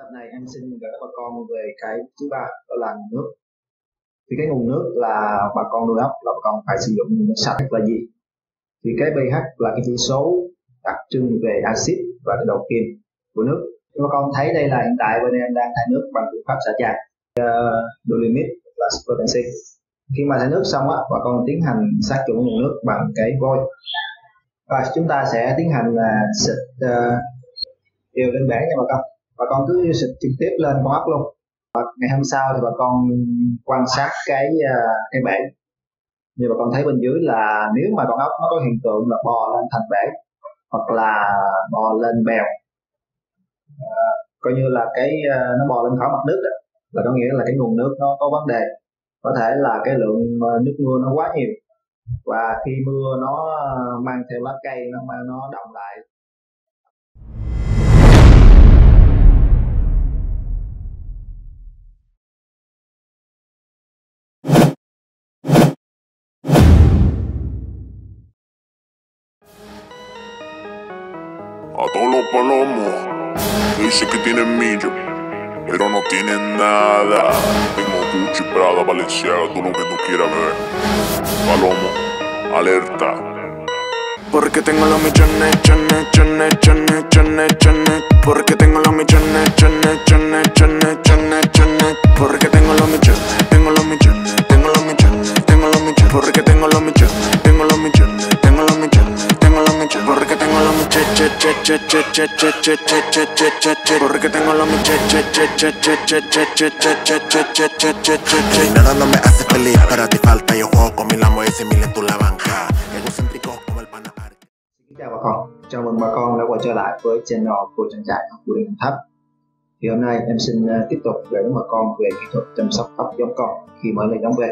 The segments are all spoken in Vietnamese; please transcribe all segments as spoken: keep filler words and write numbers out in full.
này em xin gửi đến bà con về cái thứ ba, đó là nguồn nước. Thì cái nguồn nước là bà con nuôi ốc là bà con phải sử dụng nguồn nước sạch là gì? Thì cái pH là cái chỉ số đặc trưng về axit và cái độ kiềm của nước. Thì bà con thấy đây là hiện tại bên em đang thải nước bằng phương pháp xả tràn uh, Dolomic là super canxi. Khi mà thải nước xong á, bà con tiến hành sát trùng nguồn nước bằng cái vôi. Và chúng ta sẽ tiến hành là xịt uh, đều lên bể nha bà con. Bà con cứ xịt trực tiếp lên con ốc luôn. Và ngày hôm sau thì bà con quan sát cái uh, cái bể. Như bà con thấy bên dưới là nếu mà con ốc nó có hiện tượng là bò lên thành bể hoặc là bò lên bèo, uh, coi như là cái uh, nó bò lên khỏi mặt nước đó, là có nghĩa là cái nguồn nước nó có vấn đề. Có thể là cái lượng nước mưa nó quá nhiều, và khi mưa nó mang theo lá cây nó nó đọng lại. A todos los palomos que dicen que tienen millo, pero no tienen nada. Tengo Gucci, Prada, Balenciaga, todo lo que tú quieras ver. Palomo, alerta. Porque tengo los millones, chones, chones, chones, chones, chones. Porque tengo los millones, chones, chones, chones, chones, chones. Porque tengo los millones, tengo los millones, tengo los millones, tengo los millones. Porque tengo los millones, tengo los millones, tengo los millones, tengo los millones. Porque tengo los millones, che, che, che, che, che, che, che, che, che, che, che, che. Porque tengo los millones, che, che, che, che, che, che, che, che, che, che, che, che, che, che, che. Nada no me hace feliz, pero a ti falta. Yo juego con mil amos y cien mil en tu la banca. Egocéntrico como el pana. Xin chào bà con, chào mừng bà con đã quay trở lại với channel của trang trại học của Đồng Tháp. Thì hôm nay em xin tiếp tục gửi đến bà con về kỹ thuật chăm sóc ốc giống con khi mới lên giống về.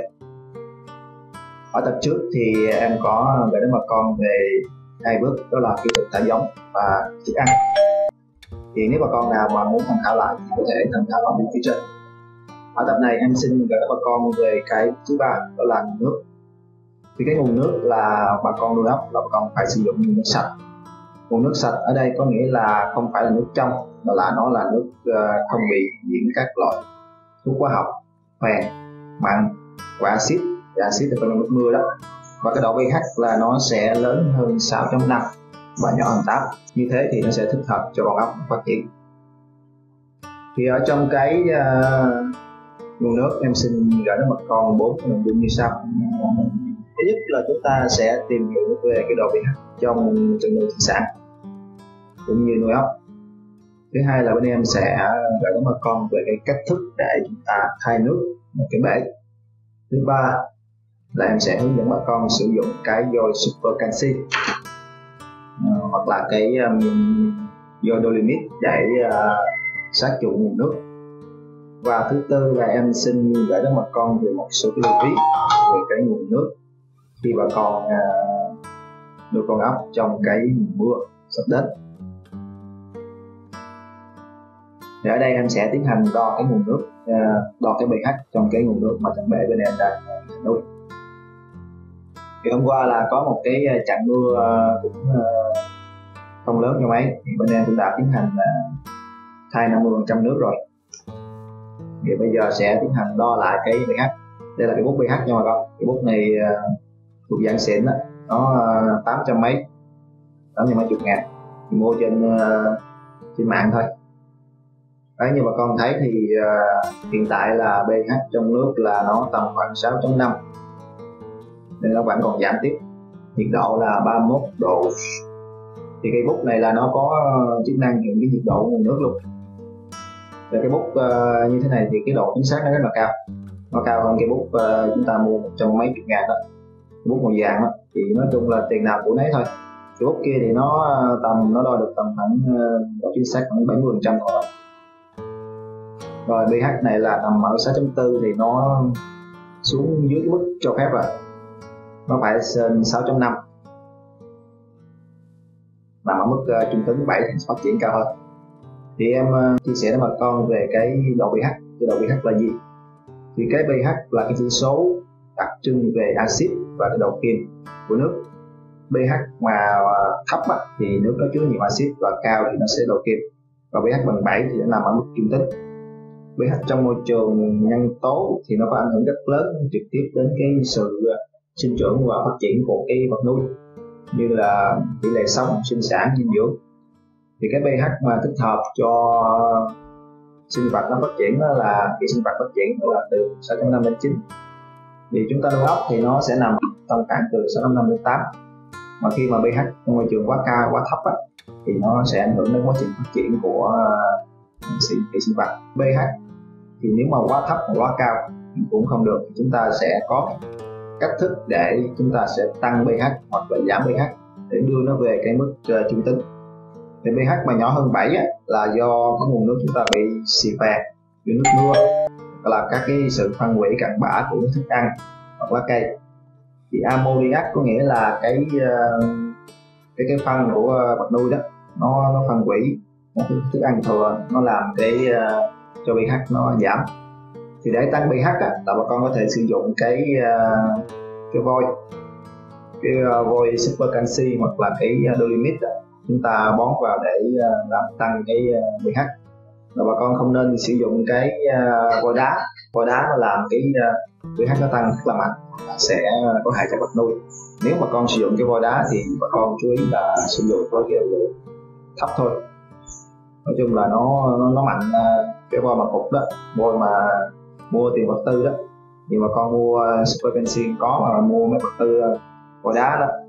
Ở tập trước thì em có gửi đến bà con về hai bước, đó là kỹ thuật thả giống và thức ăn. Thì nếu bà con nào mà muốn tham khảo lại thì có thể tham khảo vào bên phía trên. Ở tập này em xin gửi đến bà con về cái thứ ba, đó là nguồn nước. Thì cái nguồn nước là bà con nuôi ốc là bà con phải sử dụng nguồn nước sạch. Nguồn nước sạch ở đây có nghĩa là không phải là nước trong, mà là nó là nước không bị nhiễm các loại thuốc hóa học, phèn, mặn và axit. Và axit là nước mưa đó. Và cái độ pH là nó sẽ lớn hơn sáu chấm năm và nhỏ hơn tám. Như thế thì nó sẽ thích hợp cho con ốc phát triển. Thì ở trong cái uh, nguồn nước em xin gửi đến bà con bốn nội dung như sau. Thứ nhất là chúng ta sẽ tìm hiểu về cái độ pH trong chăn nuôi thủy sản cũng như nuôi ốc. Thứ hai là bên em sẽ gửi đến bà con về cái cách thức để chúng ta thay nước một cái bể. Thứ ba là em sẽ hướng dẫn bà con sử dụng cái vôi super canxi uh, hoặc là cái um, vôi Dolomic để uh, sát trùng nguồn nước. Và thứ tư là em xin gửi đến bà con về một số cái lưu ý về cái nguồn nước khi bà con uh, nuôi con ốc trong cái mùa mưa sắp đến. Thì ở đây em sẽ tiến hành đo cái nguồn nước, uh, đo cái pH trong cái nguồn nước mà trong bể bên em đang uh, nuôi. Thì hôm qua là có một cái trận mưa uh, cũng uh, không lớn cho mấy, thì bên em cũng đã tiến hành uh, thay năm mươi phần trăm nước rồi. Thì bây giờ sẽ tiến hành đo lại cái pH. Đây là cái bút pH nha bà con. Cái bút này uh, thuộc dạng xịn đó, nó uh, tám trăm mấy, tám trăm mấy chục ngàn, thì mua trên uh, trên mạng thôi. Đấy, như bà con thấy thì uh, hiện tại là pH trong nước là nó tầm khoảng sáu chấm năm, nên nó vẫn còn giảm tiếp. Nhiệt độ là ba mươi mốt độ. Thì cây bút này là nó có chức năng hiện cái nhiệt độ của nguồn nước luôn. Và cái bút uh, như thế này thì cái độ chính xác nó rất là cao, nó cao hơn cái bút uh, chúng ta mua một trăm mấy chục ngàn đó, cái bút màu vàng đó. Thì nói chung là tiền nào của nấy thôi. Cái bút kia thì nó tầm nó đo được tầm khoảng uh, độ chính xác khoảng bảy mươi phần trăm thôi. Rồi pH này là tầm ở sáu chấm bốn thì nó xuống dưới cái mức cho phép rồi, nó phải trên sáu chấm năm, nằm ở mức uh, trung tính bảy thì phát triển cao hơn. Thì em uh, chia sẻ với bà con về cái độ pH. Cái độ pH là gì? Thì cái pH là cái chỉ số đặc trưng về axit và cái độ kiềm của nước. pH mà uh, thấp á, thì nước nó chứa nhiều axit, và cao thì nó sẽ độ kiềm. và pH bằng bảy thì nó nằm ở mức trung tính. pH trong môi trường nhân tố thì nó có ảnh hưởng rất lớn trực tiếp đến cái sự sinh trưởng và phát triển của cái vật nuôi, như là tỷ lệ sống, sinh sản, dinh dưỡng. Thì cái pH mà thích hợp cho sinh vật nó phát triển đó là khi sinh vật phát triển đó là từ sáu chấm năm đến chín. Vì chúng ta nuôi ốc thì nó sẽ nằm tầm khoảng từ sáu chấm năm đến tám. Mà khi mà pH trong môi trường quá cao, quá thấp á, thì nó sẽ ảnh hưởng đến quá trình phát triển của sinh, sinh vật. pH thì nếu mà quá thấp hoặc quá cao cũng không được, thì chúng ta sẽ có cách thức để chúng ta sẽ tăng pH hoặc là giảm pH để đưa nó về cái mức uh, trung tính. Thì pH mà nhỏ hơn bảy á, là do cái nguồn nước chúng ta bị xì phèn, như nước mưa, hoặc là các cái sự phân hủy cặn bã của thức ăn hoặc lá cây. Thì ammoniac có nghĩa là cái uh, cái cái phân của vật nuôi đó, nó nó phân hủy một thức ăn thừa, nó làm cái uh, cho pH nó giảm. Thì để tăng pH á, là bà con có thể sử dụng cái uh, cái vôi cái uh, vôi super canxi hoặc là cái uh, dolimit á, chúng ta bón vào để uh, làm tăng cái uh, pH. Và bà con không nên sử dụng cái uh, vôi đá. Vôi đá nó làm cái uh, pH nó tăng rất là mạnh, sẽ có hại cho vật nuôi. Nếu mà con sử dụng cái vôi đá thì bà con chú ý là sử dụng với cái lượng thấp thôi. Nói chung là nó nó, nó mạnh. Uh, cái vôi mà cục đó, vôi mà mua tiền vật tư đó, nhưng mà con mua super canxi có, mà mua mấy vật tư vôi đá đó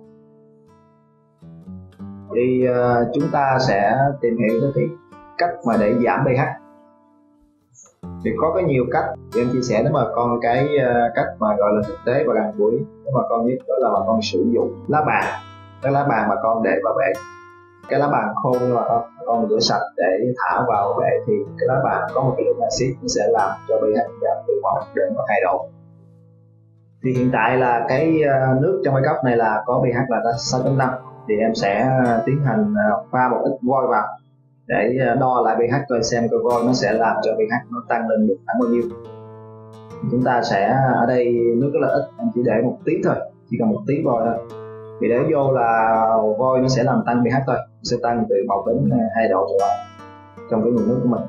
thì uh, chúng ta sẽ tìm hiểu tới cái cách mà để giảm pH. Thì có cái nhiều cách, thì em chia sẻ với bà con cái uh, cách mà gọi là thực tế và gần gũi với bà con nhất, đó là bà con sử dụng lá bàn. Cái lá bàn bà con để vào bể, cái lá bàn khô nhưng mà con, con rửa sạch để thả vào bể, thì cái lá bàn có một cái lượng axit, nó sẽ làm cho pH giảm từ một đến hai độ. Thì hiện tại là cái nước trong cái cốc này là có pH là sáu chấm năm, thì em sẽ tiến hành pha một ít vôi vào để đo lại pH coi xem cái vôi nó sẽ làm cho pH nó tăng lên được khoảng bao nhiêu. Chúng ta sẽ, ở đây nước rất là ít, em chỉ để một tí thôi, chỉ cần một tí vôi thôi. Vì để vô là vôi nó sẽ làm tăng pH thôi, sẽ tăng từ một đến hai độ trở lại trong cái nguồn nước của mình.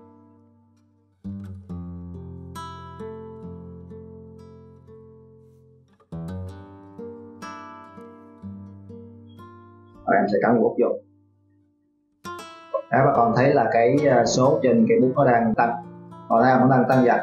Rồi em sẽ cắm cái bút vô. Đó, bà con thấy là cái số trên cái bút nó đang tăng, còn đây nó đang tăng dần.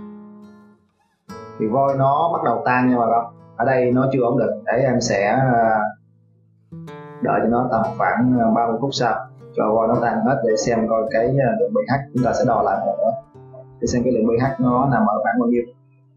Thì vôi nó bắt đầu tan nha bà con. Ở đây nó chưa ổn định, để em sẽ đợi cho nó tầm khoảng ba mươi phút sau cho vôi nó tan hết để xem coi cái lượng pH. Chúng ta sẽ đo lại một nữa để xem cái lượng pH nó nằm ở khoảng bao nhiêu.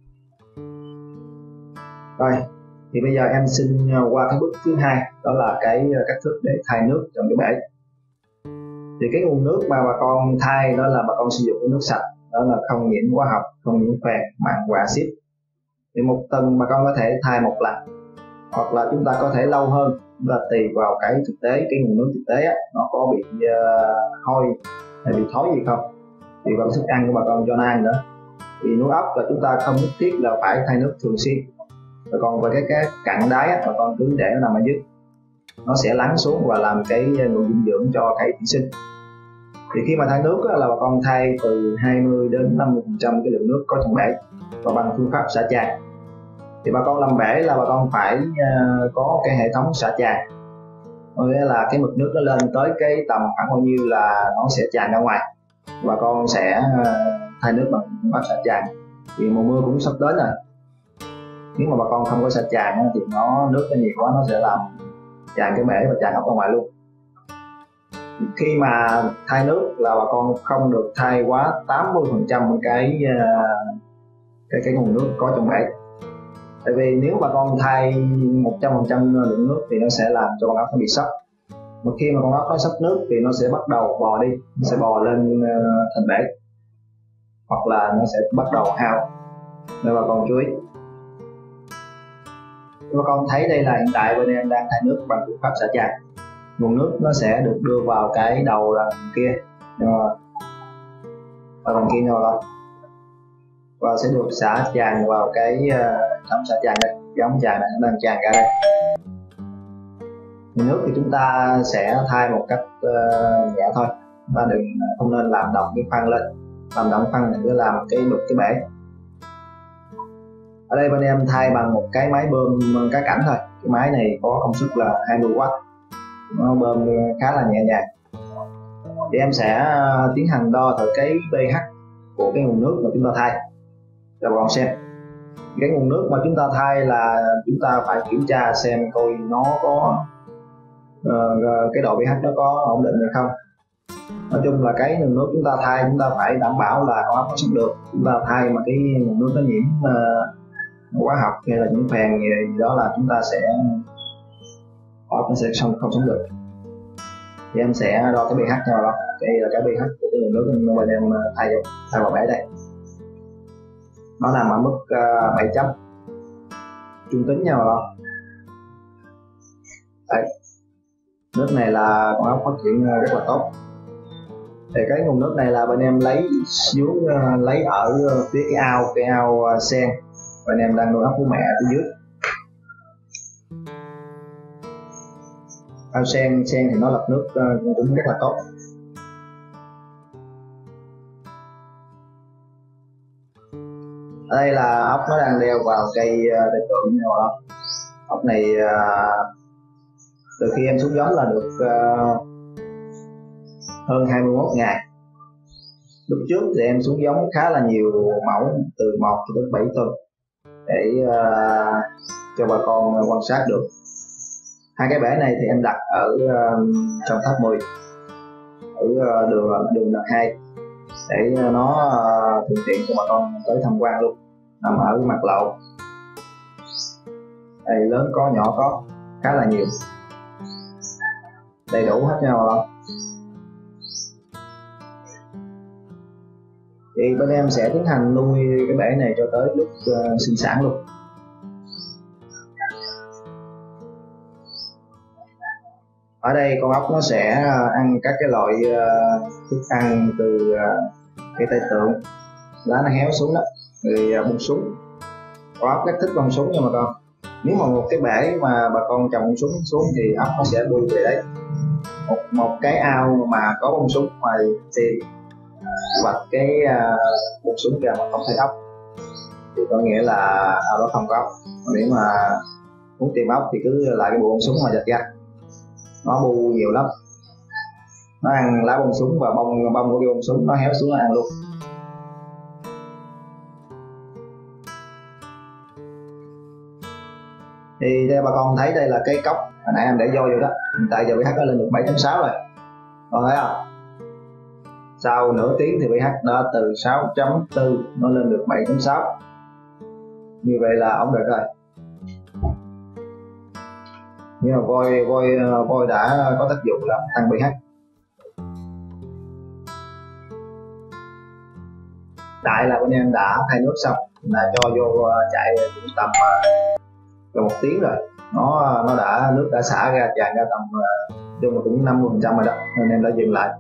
Rồi, thì bây giờ em xin qua cái bước thứ hai, đó là cái cách thức để thay nước trong cái bể. Thì cái nguồn nước mà bà con thay đó là bà con sử dụng cái nước sạch, đó là không nhiễm hóa học, không nhiễm phèn, mặn và axit. Thì một tuần bà con có thể thay một lần, hoặc là chúng ta có thể lâu hơn, và tùy vào cái thực tế, cái nguồn nước thực tế á, nó có bị uh, hôi hay bị thối gì không, thì vào thức ăn của bà con cho nó ăn nữa. Thì nuôi ốc là chúng ta không nhất thiết là phải thay nước thường xuyên. Và còn về cái, cái cặn đáy á, bà con cứ để nó nằm ở dưới, nó sẽ lắng xuống và làm cái nguồn dinh dưỡng cho cái thủy sinh. Thì khi mà thay nước á, là bà con thay từ hai mươi đến năm mươi phần trăm cái lượng nước có trong bể, và bằng phương pháp xả tràn. Thì bà con làm bể là bà con phải uh, có cái hệ thống xả tràn, có nghĩa là cái mực nước nó lên tới cái tầm khoảng bao nhiêu là nó sẽ tràn ra ngoài. Bà con sẽ uh, thay nước bằng phương pháp xả tràn. Thì mùa mưa cũng sắp đến rồi, nếu mà bà con không có xả tràn thì nó nước nó nhiều quá, nó sẽ làm tràn cái bể và tràn ốc ra ngoài luôn. Khi mà thay nước là bà con không được thay quá tám mươi phần trăm cái, cái cái nguồn nước có trong bể. Tại vì nếu bà con thay một trăm phần trăm lượng nước thì nó sẽ làm cho con ốc nó bị sốc. Một khi mà con ốc nó sốc nước thì nó sẽ bắt đầu bò đi, nó sẽ bò lên thành bể, hoặc là nó sẽ bắt đầu hao. Nên bà con chú ý. Bà con thấy đây là hiện tại bên em đang thay nước bằng phương pháp xả tràn. Nguồn nước nó sẽ được đưa vào cái đầu là kia, và đằng kia nha bà con, và sẽ được xả tràn vào cái ống xả tràn đây. Cái ống tràn này nó đang tràn ra đây. Thì nước thì chúng ta sẽ thay một cách uh, nhẹ thôi, ta đừng không nên làm động cái khoăn lên, làm động khoăn để làm cái đục cái bể. Ở đây bên em thay bằng một cái máy bơm cá cảnh thôi. Cái máy này có công suất là hai mươi oát, nó bơm khá là nhẹ nhàng. Thì em sẽ tiến hành đo thử cái pH của cái nguồn nước mà chúng ta thay cho bà con xem. Cái nguồn nước mà chúng ta thay là chúng ta phải kiểm tra xem coi nó có uh, cái độ pH nó có ổn định hay không. Nói chung là cái nguồn nước chúng ta thay chúng ta phải đảm bảo là con ốc nó sống được. Chúng ta thay mà cái nguồn nước nó nhiễm uh, hóa học hay là những phèn gì, gì đó là chúng ta sẽ ốc nó sẽ không không sống được. Thì em sẽ đo cái pH cho bà con. Đây là cái pH của cái nguồn nước bên em thay vào thay vào bể đây. Nó nằm ở mức uh, bảy chấm, trung tính nha bà con. Đấy, nước này là con ốc phát triển rất là tốt. Thì cái nguồn nước này là bên em lấy xuống uh, lấy ở phía cái ao cái ao uh, sen bên em đang nuôi ốc của mẹ ở phía dưới. Ao sen sen thì nó lọc nước uh, cũng rất là tốt. Ở đây là ốc nó đang đeo vào cây đại tượng nha bà con. Ốc này uh, từ khi em xuống giống là được uh, hơn hai mươi mốt ngày. Lúc trước thì em xuống giống khá là nhiều mẫu, từ một cho đến bảy tuần, để uh, cho bà con quan sát được. Hai cái bể này thì em đặt ở uh, trong tháp mười, ở uh, đường đường đợt hai, để uh, nó uh, thuận tiện cho bà con tới tham quan luôn. Nằm ở mặt lộ, đây lớn có nhỏ có, khá là nhiều, đầy đủ hết nha bà con. Thì bên em sẽ tiến hành nuôi cái bể này cho tới lúc uh, sinh sản luôn. Ở đây con ốc nó sẽ ăn các cái loại uh, thức ăn từ uh, cái tay tượng, lá nó héo xuống đó, rồi uh, bông súng. Con ốc rất thích bông súng nha bà con. Nếu mà một cái bể mà bà con trồng bông súng xuống thì ốc nó sẽ bơi về đấy. Một, một cái ao mà có bông súng ngoài thì vạch cái uh, bông súng ra mà không thấy ốc thì có nghĩa là ao đó không có ốc. Nếu mà muốn tìm ốc thì cứ lại cái bộ bông súng mà dạch ra, nó bu nhiều lắm, nó ăn lá bông súng và bông bông của cái bông súng nó héo xuống nó ăn luôn. Thì đây bà con thấy đây là cái cốc hồi nãy em để vô vô đó, hiện tại giờ pH nó lên được bảy chấm sáu rồi, con thấy không? Sau nửa tiếng thì pH nó từ sáu chấm bốn nó lên được bảy chấm sáu, như vậy là ổn định rồi. Nhưng mà voi voi voi đã có tác dụng là tăng pH. Tại là bên em đã thay nước xong là cho vô chạy cũng tầm gần một tiếng rồi, nó nó đã nước đã xả ra tràn ra tầm chung là cũng năm mươi phần trăm rồi đó, nên em đã dừng lại.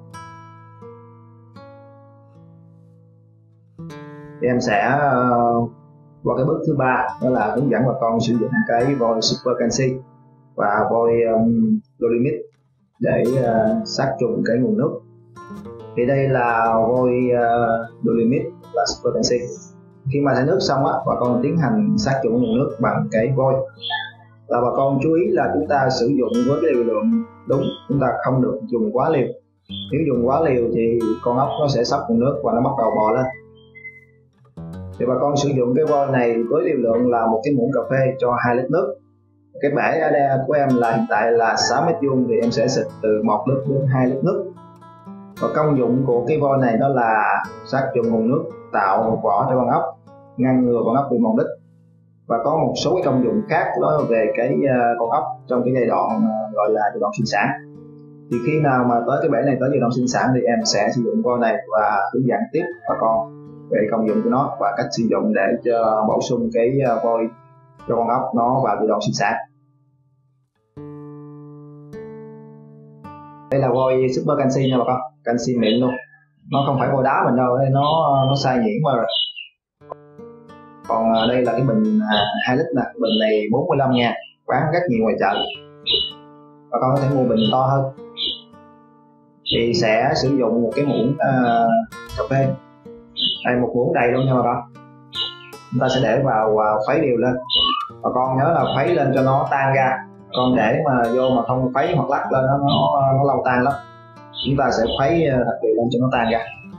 Thì em sẽ uh, qua cái bước thứ ba, đó là hướng dẫn bà con sử dụng cái voi Super Canxi và voi um, Dolomite để uh, sát trùng cái nguồn nước. Thì đây là voi uh, Dolomite và Super Canxi. Khi mà thải nước xong á, bà con tiến hành sát trùng nguồn nước bằng cái voi. Là bà con chú ý là chúng ta sử dụng với cái liều lượng đúng, chúng ta không được dùng quá liều. Nếu dùng quá liều thì con ốc nó sẽ sốc nguồn nước và nó bắt đầu bò lên. Thì bà con sử dụng cái voi này với liều lượng là một cái muỗng cà phê cho hai lít nước. Cái bể ở đây của em là hiện tại là sáu mét vuông thì em sẽ xịt từ một lít đến hai lít nước. Và công dụng của cái voi này đó là sát trùng nguồn nước, tạo một vỏ cho con ốc, ngăn ngừa con ốc bị mòn đít. Và có một số cái công dụng khác đó về cái con ốc trong cái giai đoạn gọi là giai đoạn sinh sản. Thì khi nào mà tới cái bể này tới giai đoạn sinh sản thì em sẽ sử dụng voi này và hướng dẫn tiếp bà con về công dụng của nó và cách sử dụng để cho bổ sung cái voi cho con ốc nó vào giai đoạn sinh sản. Đây là voi Super Canxi nha bà con, canxi mịn luôn, nó không phải voi đá mình đâu, nó nó sai nhuyễn qua rồi. Còn đây là cái bình hai lít nè, bình này bốn mươi lăm ngàn, bán rất nhiều ngoài chợ, bà con có thể mua bình to hơn. thì sẽ sử dụng một cái muỗng uh, cà phê, đây một muỗng đầy luôn nha bà con. Chúng ta sẽ để vào và khuấy đều lên. Bà con nhớ là khuấy lên cho nó tan ra, còn để mà vô mà không khuấy hoặc lắc lên nó nó, nó lâu tan lắm. Chúng ta sẽ khuấy thật đều lên cho nó tan ra.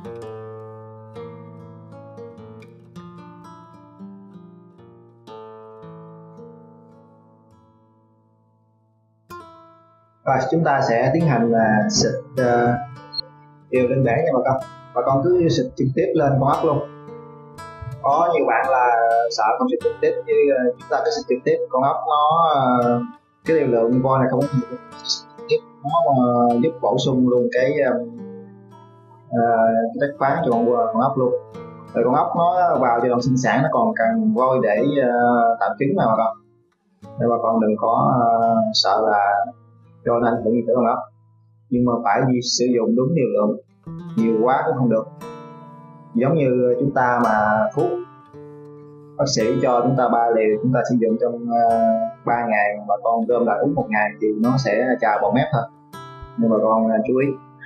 Và chúng ta sẽ tiến hành là xịt uh, đều lên bể nha bà con. Bà con cứ xịt trực tiếp lên con ốc luôn. Có nhiều bạn là sợ không xịt trực tiếp, như uh, chúng ta cứ xịt trực tiếp con ốc nó uh, cái liều lượng voi này không có nhiều, nó uh, giúp bổ sung luôn cái uh, uh, chất khoáng cho con, con ốc luôn. Rồi con ốc nó vào giai đoạn sinh sản nó còn cần vôi để uh, tạo trứng mà bà con, nên bà con đừng có uh, sợ là cho nên tự nhiên tới con ốc, nhưng mà phải đi sử dụng đúng liều lượng, nhiều quá cũng không được. Giống như chúng ta mà thuốc bác sĩ cho chúng ta ba liều, chúng ta sử dụng trong ba uh, ngày mà con gom lại uống một ngày thì nó sẽ trào vào mép thôi, nên bà con uh, chú ý.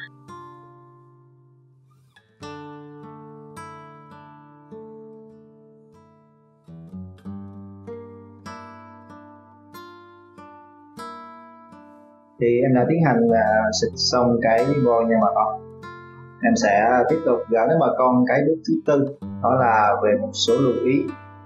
Thì em đã tiến hành là xịt xong cái vôi nha bà con. Em sẽ tiếp tục gửi đến bà con cái bước thứ tư, đó là về một số lưu ý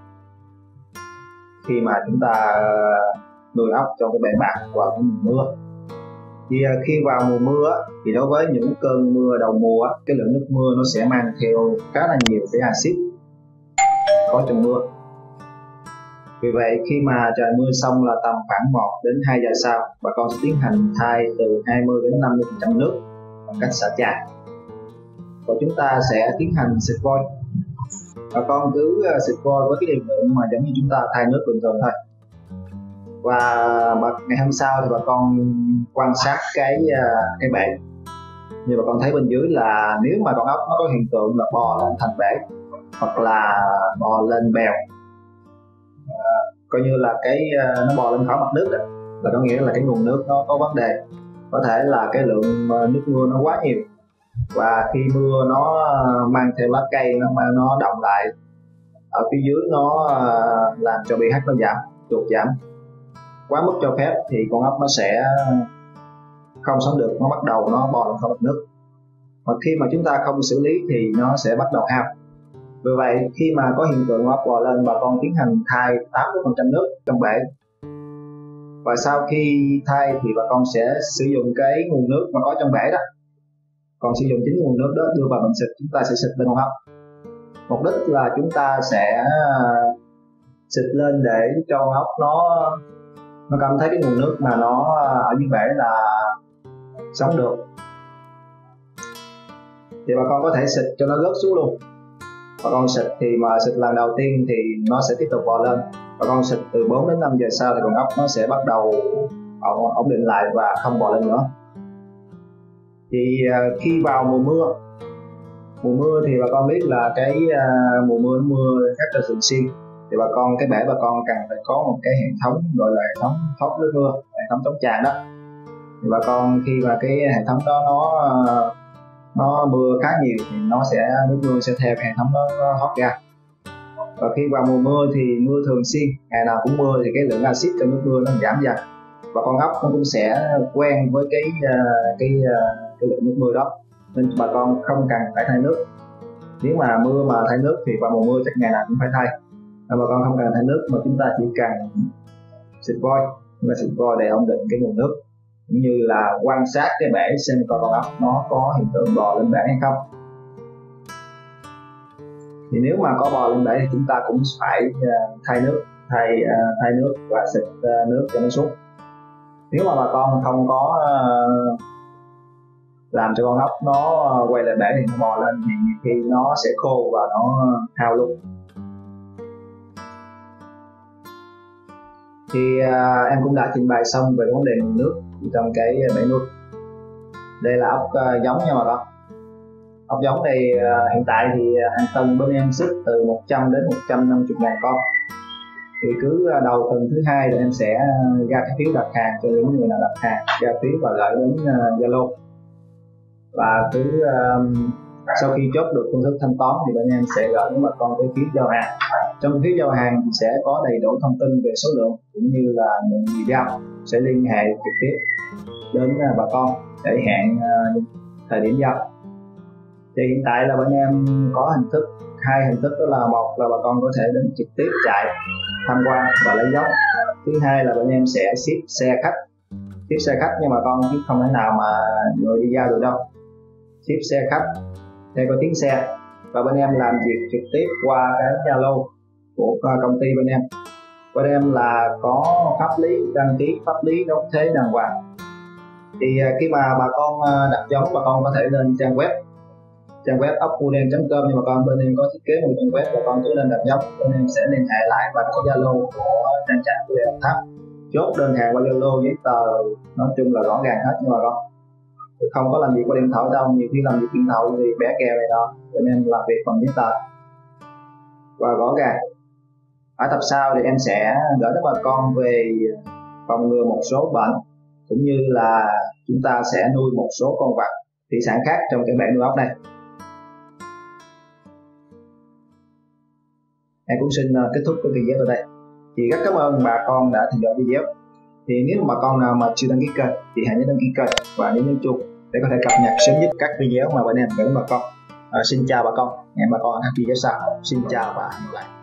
khi mà chúng ta nuôi ốc trong cái bể bạc vào mùa mưa. Thì khi vào mùa mưa thì đối với những cơn mưa đầu mùa, cái lượng nước mưa nó sẽ mang theo khá là nhiều cái axit có trong mưa. Vì vậy khi mà trời mưa xong là tầm khoảng một đến hai giờ sau, bà con sẽ tiến hành thay từ hai mươi đến năm mươi phần trăm nước bằng cách xả trà. Và chúng ta sẽ tiến hành xịt vôi. Bà con cứ xịt vôi với cái liều lượng mà giống như chúng ta thay nước bình thường thôi. Và ngày hôm sau thì bà con quan sát cái cái bể. Như bà con thấy bên dưới là nếu mà con ốc nó có hiện tượng là bò lên thành bể hoặc là bò lên bèo, à, coi như là cái nó bò lên khỏi mặt nước đó, là có nghĩa là cái nguồn nước nó có vấn đề. Có thể là cái lượng nước mưa nó quá nhiều, và khi mưa nó mang theo lá cây nó nó đọng lại ở phía dưới, nó làm cho pH nó giảm, tụt giảm quá mức cho phép, thì con ốc nó sẽ không sống được, nó bắt đầu nó bò lên khỏi mặt nước. Và khi mà chúng ta không xử lý thì nó sẽ bắt đầu hao. Vì vậy khi mà có hiện tượng ốc bò lên, bà con tiến hành thay tám mươi phần trăm nước trong bể. Và sau khi thay thì bà con sẽ sử dụng cái nguồn nước mà có trong bể đó, còn sử dụng chính nguồn nước đó đưa vào bình xịt, chúng ta sẽ xịt lên con ốc. Mục đích là chúng ta sẽ xịt lên để cho con ốc nó nó cảm thấy cái nguồn nước mà nó ở dưới bể là sống được. Thì bà con có thể xịt cho nó rớt xuống luôn. Bà con xịt thì mà xịt lần đầu tiên thì nó sẽ tiếp tục bò lên. Bà con xịt từ bốn đến năm giờ sau thì con ốc nó sẽ bắt đầu ổn định lại và không bò lên nữa. Thì khi vào mùa mưa, mùa mưa thì bà con biết là cái uh, mùa mưa mưa rất là thường xuyên, thì bà con cái bể bà con cần phải có một cái hệ thống gọi là hệ thống thoát nước mưa, hệ thống chống tràn đó. Thì bà con khi mà cái hệ thống đó nó uh, nó mưa khá nhiều thì nó sẽ nước mưa sẽ theo hệ thống nó, nó thoát ra. Và khi vào mùa mưa thì mưa thường xuyên, ngày nào cũng mưa, thì cái lượng axit trong nước mưa nó giảm dần, và con ốc nó cũng sẽ quen với cái uh, cái uh, cái lượng nước mưa đó, nên bà con không cần phải thay nước. Nếu mà mưa mà thay nước thì vào mùa mưa chắc ngày nào cũng phải thay, nên bà con không cần thay nước, mà chúng ta chỉ cần xịt vôi, và xịt vôi để ổn định cái nguồn nước, cũng như là quan sát cái bể xem coi con ốc nó có hiện tượng bò lên bể hay không. Thì nếu mà có bò lên bể thì chúng ta cũng phải uh, thay nước, thay uh, thay nước và xịt uh, nước cho nó xuống. Nếu mà bà con không có uh, làm cho con ốc nó quay lại bể thì nó bò lên, thì nhiều khi nó sẽ khô và nó hao luôn. Thì uh, em cũng đã trình bày xong về vấn đề nguồn nước trong cái bể nuôi. Đây là ốc uh, giống nha bà con. Ốc giống này uh, hiện tại thì hàng tuần bên em ship từ một trăm đến một trăm năm mươi ngàn con. Thì cứ đầu tuần thứ hai thì em sẽ ra cái phiếu đặt hàng cho những người nào đặt hàng, ra phiếu và gửi đến Zalo. và cứ uh, sau khi chốt được phương thức thanh toán thì bên em sẽ gửi đến bà con cái phiếu giao hàng. Trong phiếu giao hàng thì sẽ có đầy đủ thông tin về số lượng cũng như là những gì giao, sẽ liên hệ trực tiếp đến bà con để hẹn uh, thời điểm giao. Thì hiện tại là bên em có hình thức hai hình thức, đó là một là bà con có thể đến trực tiếp trại tham quan và lấy giống. Thứ hai là bên em sẽ ship xe khách, ship xe khách nhưng mà con chứ không thể nào mà người đi giao được đâu. Ship xe khách theo có tiếng xe, và bên em làm việc trực tiếp qua cái Zalo của công ty bên em. Bên em là có pháp lý đăng ký, pháp lý đóng thuế đàng hoàng. Thì khi mà bà con đặt giống, bà con có thể lên trang web trang web ốc.fuden chấm com, nhưng mà con bên em có thiết kế một trang web, và con cứ lên đặt giống, bên em sẽ liên hệ lại và có Zalo của trang trại của Đồng Tháp, chốt đơn hàng qua Zalo, giấy tờ nói chung là rõ ràng hết. Nhưng mà con không có làm việc qua điện thoại đâu, nhiều khi làm việc điện thoại thì bé kèo này đó, bên em làm việc bằng giấy tờ và rõ ràng. Ở tập sau thì em sẽ gửi đến bà con về phòng ngừa một số bệnh, cũng như là chúng ta sẽ nuôi một số con vật thủy sản khác trong cái bể nuôi ốc này. Em cũng xin kết thúc cái video ở đây. Thì rất cảm ơn bà con đã theo dõi video. Thì nếu mà bà con nào mà chưa đăng ký kênh thì hãy nhớ đăng ký kênh và nhấn chuông để có thể cập nhật sớm nhất các video mà bên em gửi đến bà con. À, xin chào bà con, hẹn bà con ở các video sau. Xin chào và hẹn gặp lại.